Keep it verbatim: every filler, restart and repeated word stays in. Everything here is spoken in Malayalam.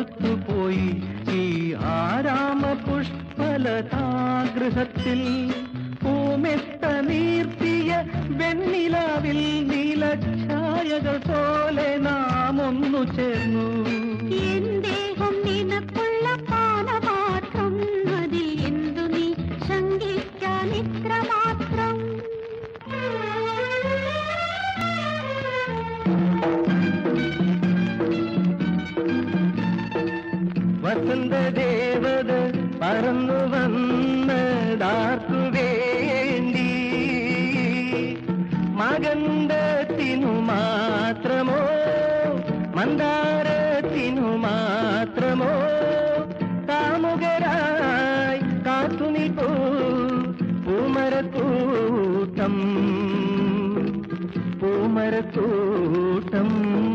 മടുത്തുപോയി ഈ ആരാമ പുഷ്പലതാഗൃഹത്തിൽ. പൂമെത്ത നീർത്തിയ വെണ്ണിലാവിൽ നീലഛായകൾ പോലെ നാം ഒന്നു ചേർന്നു. ദേഹം നിനക്കുള്ള പാനപാത്രം, അതിൽ എന്തു നീ ശങ്കിക്കാൻ ഇത്ര മാത്രം? വസന്തദേവത പറന്നു വന്നതാർക്കു വേണ്ടി? മകന്തത്തിനു മാത്രമോ മന്ദാരത്തിനു മാത്രമോ? കാമുകരായി കാത്തുനിൽപ്പൂ പൂമരക്കൂട്ടം പൂമരക്കൂട്ടം.